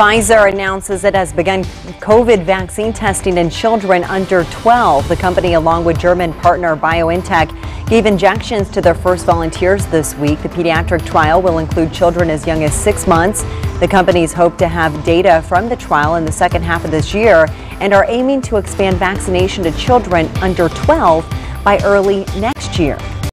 Pfizer announces it has begun COVID vaccine testing in children under 12. The company, along with German partner BioNTech, gave injections to their first volunteers this week. The pediatric trial will include children as young as 6 months. The companies hope to have data from the trial in the second half of this year and are aiming to expand vaccination to children under 12 by early next year.